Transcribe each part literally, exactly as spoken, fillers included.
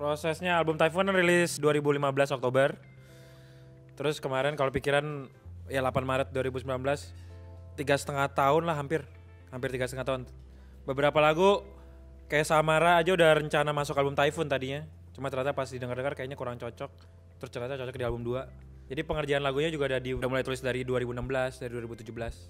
Prosesnya album Typhoon rilis dua ribu lima belas Oktober. Terus kemarin kalau pikiran ya delapan Maret dua ribu sembilan belas, tiga setengah tahun lah hampir, hampir tiga setengah tahun. Beberapa lagu kayak Samara aja udah rencana masuk album Typhoon tadinya. Cuma ternyata pas didengar-dengar kayaknya kurang cocok. Terus ternyata cocok di album dua. Jadi pengerjaan lagunya juga udah, di, udah mulai tulis dari dua ribu enam belas, dari dua ribu tujuh belas.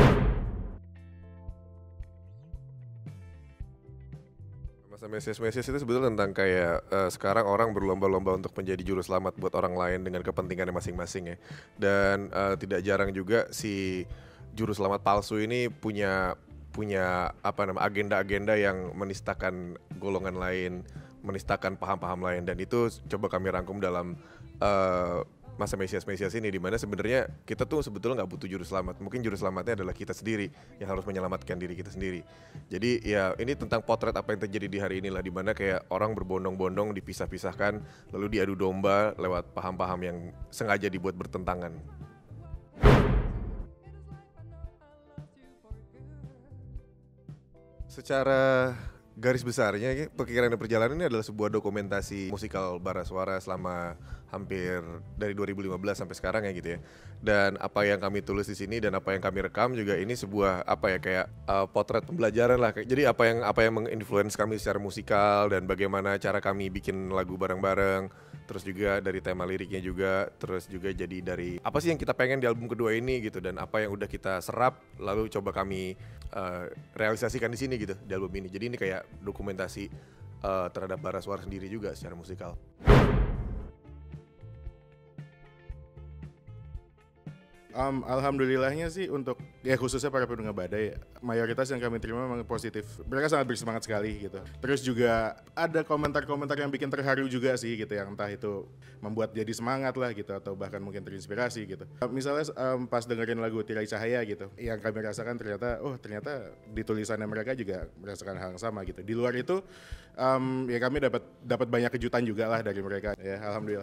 Masa Mesias-Mesias itu sebetulnya tentang kayak uh, sekarang orang berlomba-lomba untuk menjadi juru selamat buat orang lain dengan kepentingannya masing-masing ya. Dan uh, tidak jarang juga si juru selamat palsu ini punya punya apa nama agenda-agenda yang menistakan golongan lain, menistakan paham-paham lain, dan itu coba kami rangkum dalam uh, masa Mesias-Mesias ini, dimana sebenarnya kita tuh sebetulnya nggak butuh juru selamat. Mungkin juru selamatnya adalah kita sendiri yang harus menyelamatkan diri kita sendiri. Jadi ya ini tentang potret apa yang terjadi di hari inilah, dimana kayak orang berbondong-bondong dipisah-pisahkan lalu diadu domba lewat paham-paham yang sengaja dibuat bertentangan. Secara garis besarnya, Perkiraan dan Perjalanan ini adalah sebuah dokumentasi musikal bara suara selama hampir dari dua ribu lima belas sampai sekarang ya gitu ya. Dan apa yang kami tulis di sini dan apa yang kami rekam juga ini sebuah apa ya kayak uh, potret pembelajaran lah. Jadi apa yang apa yang menginfluence kami secara musikal dan bagaimana cara kami bikin lagu bareng-bareng. Terus juga dari tema liriknya juga, terus juga jadi dari apa sih yang kita pengen di album kedua ini gitu, dan apa yang udah kita serap lalu coba kami uh, realisasikan di sini gitu di album ini. Jadi ini kayak dokumentasi uh, terhadap bara suara sendiri juga secara musikal. Um, Alhamdulillahnya sih untuk ya khususnya para pendengar badai, mayoritas yang kami terima memang positif. Mereka sangat bersemangat sekali gitu. Terus juga ada komentar-komentar yang bikin terharu juga sih gitu, yang entah itu membuat jadi semangat lah gitu atau bahkan mungkin terinspirasi gitu. Misalnya um, pas dengerin lagu Tirai Cahaya gitu, yang kami rasakan ternyata oh ternyata di tulisannya mereka juga merasakan hal yang sama gitu. Di luar itu um, ya kami dapat dapat banyak kejutan juga lah dari mereka ya, alhamdulillah.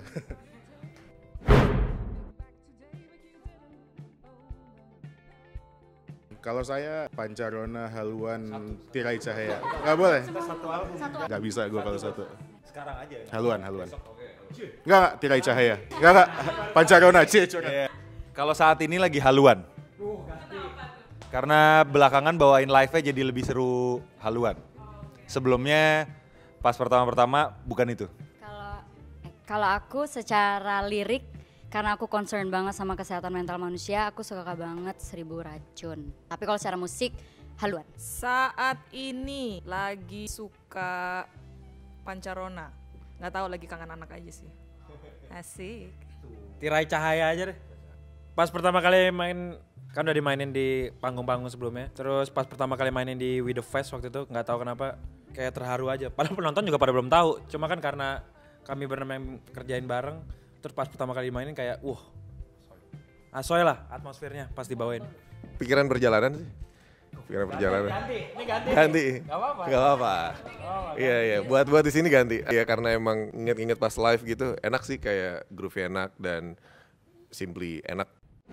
Kalau saya Pancarona, Haluan, Tirai Cahaya. Nggak boleh? Satu album. Nggak bisa gue kalau satu. Sekarang aja. Haluan, Haluan. Nggak, nggak, Tirai Cahaya. Nggak, nggak, Pancarona, cie, coret. Kalau saat ini lagi Haluan. Karena belakangan bawain live-nya jadi lebih seru Haluan. Sebelumnya pas pertama-pertama bukan itu. Kalau kalau aku secara lirik, karena aku concern banget sama kesehatan mental manusia, aku suka banget Seribu Racun. Tapi kalau secara musik, Haluan. Saat ini lagi suka Pancarona. Nggak tahu, lagi kangen anak aja sih. Asik. Tirai Cahaya aja deh. Pas pertama kali main, kan udah dimainin di panggung-panggung sebelumnya. Terus pas pertama kali mainin di We The Fest waktu itu, nggak tahu kenapa kayak terharu aja. Padahal penonton juga pada belum tahu. Cuma kan karena kami bernama yang kerjain bareng, terus pas pertama kali mainin kayak wah asoy lah atmosfernya pas dibawain. Pikiran Perjalanan sih. Pikiran Perjalanan. Ganti, ini ganti. Ganti. Gak apa-apa. Gak apa-apa. Iya iya, buat buat di sini ganti. Ya karena emang inget-inget pas live gitu, enak sih kayak groove enak dan simply enak.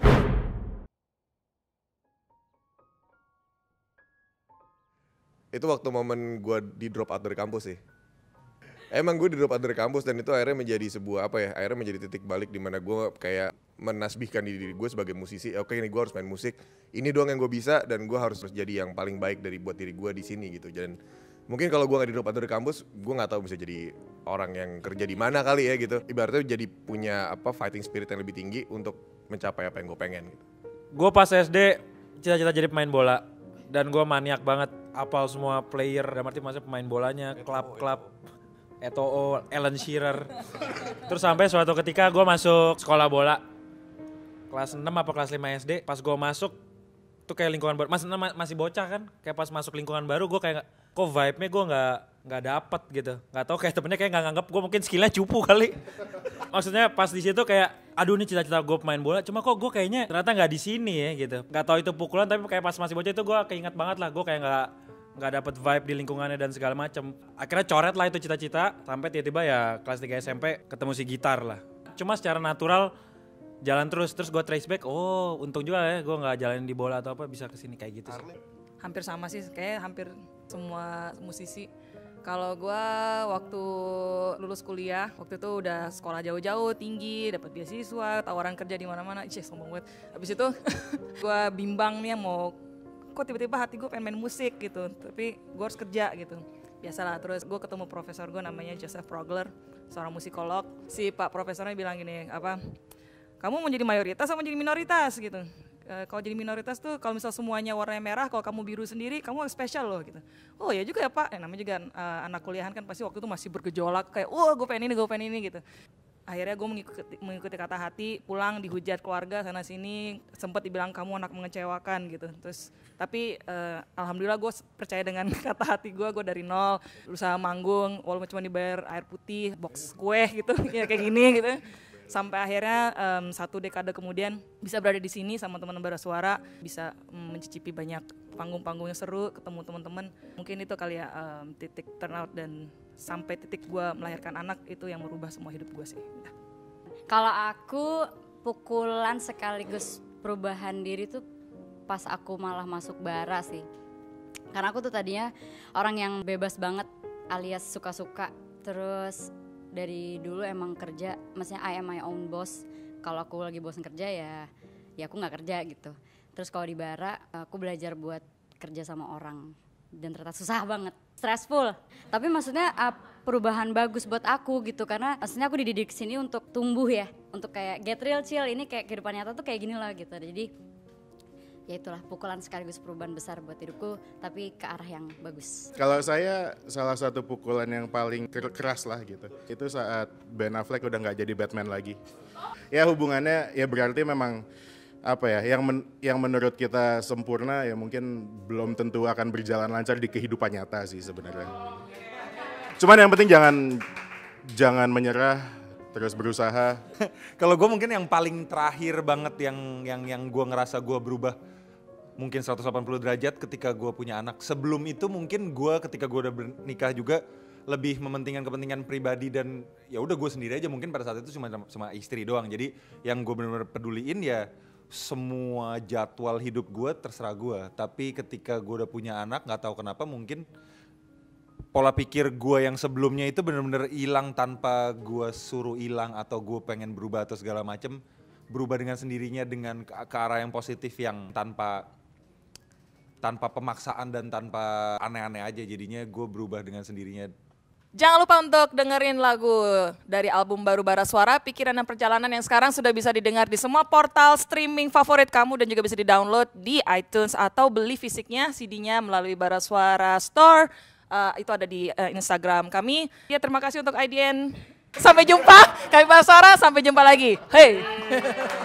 Itu waktu momen gue di drop out dari kampus sih. Emang gue di drop out dari kampus dan itu akhirnya menjadi sebuah apa ya, akhirnya menjadi titik balik di mana gue kayak menasbihkan diri gue sebagai musisi. Oke, ini gue harus main musik, ini doang yang gue bisa dan gue harus jadi yang paling baik dari buat diri gue di sini gitu. Dan mungkin kalau gue nggak di drop out dari kampus, gue nggak tahu bisa jadi orang yang kerja di mana kali ya gitu. Ibaratnya jadi punya apa fighting spirit yang lebih tinggi untuk mencapai apa yang gue pengen gitu. Gue pas S D cita-cita jadi pemain bola dan gue maniak banget apal semua player, dan arti maksudnya pemain bolanya, klub-klub. Eto'o, Alan Shearer. Terus sampai suatu ketika gue masuk sekolah bola kelas enam apa kelas lima S D. Pas gue masuk tuh kayak lingkungan baru, masih masih bocah kan, kayak pas masuk lingkungan baru gue kayak kok vibe-nya gue nggak nggak dapet gitu, nggak tahu kayak temennya kayak nggak nganggap gue mungkin skillnya cupu kali. Maksudnya pas di situ kayak aduh ini cita-cita gue pemain bola, cuma kok gue kayaknya ternyata nggak di sini ya gitu. Nggak tahu itu pukulan, tapi kayak pas masih bocah itu gue keinget banget lah, gue kayak nggak nggak dapet vibe di lingkungannya dan segala macam. Akhirnya coret lah itu cita-cita sampai tiba-tiba ya kelas tiga S M P ketemu si gitar lah. Cuma secara natural jalan terus terus gue trace back. Oh untung juga ya gue nggak jalanin di bola atau apa, bisa kesini kayak gitu sih. Hampir sama sih, kayak hampir semua musisi. Kalau gue waktu lulus lulus kuliah, waktu itu udah sekolah jauh-jauh, tinggi, dapat beasiswa, tawaran kerja di mana-mana, cie sombong banget. Habis itu gue bimbang nih mau, kok tiba-tiba hati gue pengen main musik gitu, tapi gue harus kerja gitu. Biasalah, terus gue ketemu profesor gue namanya Joseph Progler, seorang musikolog. Si Pak Profesornya bilang gini, apa, kamu mau jadi mayoritas atau mau jadi minoritas gitu. Uh, kalau jadi minoritas tuh kalau misal semuanya warnanya merah, kalau kamu biru sendiri kamu spesial loh gitu. Oh ya juga ya Pak, eh, namanya juga uh, anak kuliahan kan pasti waktu itu masih bergejolak kayak, oh gue pengen ini, gue pengen ini gitu. Akhirnya gue mengikuti, mengikuti kata hati, pulang dihujat keluarga sana sini, sempat dibilang kamu anak mengecewakan gitu. Terus tapi uh, alhamdulillah gue percaya dengan kata hati gue, gue dari nol berusaha manggung, walaupun cuma dibayar air putih, box kue gitu, ya kayak gini gitu. Sampai akhirnya um, satu dekade kemudian bisa berada di sini sama teman-teman Bara Suara, bisa um, mencicipi banyak panggung-panggung yang seru, ketemu teman-teman. Mungkin itu kali ya um, titik turnout dan sampai titik gue melahirkan anak itu yang merubah semua hidup gue sih. Kalau aku pukulan sekaligus perubahan diri tuh pas aku malah masuk Bara sih. Karena aku tuh tadinya orang yang bebas banget alias suka-suka, terus dari dulu emang kerja, maksudnya I am my own boss. Kalau aku lagi bosan kerja ya, ya aku nggak kerja gitu. Terus kalau di Bara, aku belajar buat kerja sama orang dan ternyata susah banget, stressful. Tapi maksudnya uh, perubahan bagus buat aku gitu, karena maksudnya aku dididik sini untuk tumbuh ya, untuk kayak get real chill. Ini kayak kehidupan nyata tuh kayak gini lah gitu. Jadi ya itulah pukulan sekaligus perubahan besar buat hidupku, tapi ke arah yang bagus. Kalau saya salah satu pukulan yang paling keras lah gitu, itu saat Ben Affleck udah nggak jadi Batman lagi. Ya hubungannya ya berarti memang apa ya, yang men, yang menurut kita sempurna ya mungkin belum tentu akan berjalan lancar di kehidupan nyata sih sebenarnya. Cuman yang penting jangan jangan menyerah, terus berusaha. Kalau gue mungkin yang paling terakhir banget yang yang yang gue ngerasa gue berubah mungkin seratus delapan puluh derajat ketika gue punya anak. Sebelum itu mungkin gue ketika gue udah bernikah juga lebih mementingkan kepentingan pribadi dan ya udah gue sendiri aja, mungkin pada saat itu cuma sama istri doang. Jadi yang gue benar-benar peduliin ya semua jadwal hidup gue terserah gue. Tapi ketika gue udah punya anak, nggak tahu kenapa mungkin pola pikir gue yang sebelumnya itu benar-benar hilang tanpa gue suruh hilang atau gue pengen berubah atau segala macem, berubah dengan sendirinya dengan ke, ke arah yang positif yang tanpa tanpa pemaksaan dan tanpa aneh-aneh aja. Jadinya gue berubah dengan sendirinya. Jangan lupa untuk dengerin lagu dari album baru Bara Suara, Pikiran dan Perjalanan, yang sekarang sudah bisa didengar di semua portal streaming favorit kamu dan juga bisa di-download di iTunes atau beli fisiknya C D-nya melalui Bara Suara Store. Uh, itu ada di uh, Instagram kami. Ya, terima kasih untuk I D N. Sampai jumpa. Kami Bara Suara, sampai jumpa lagi. Hey.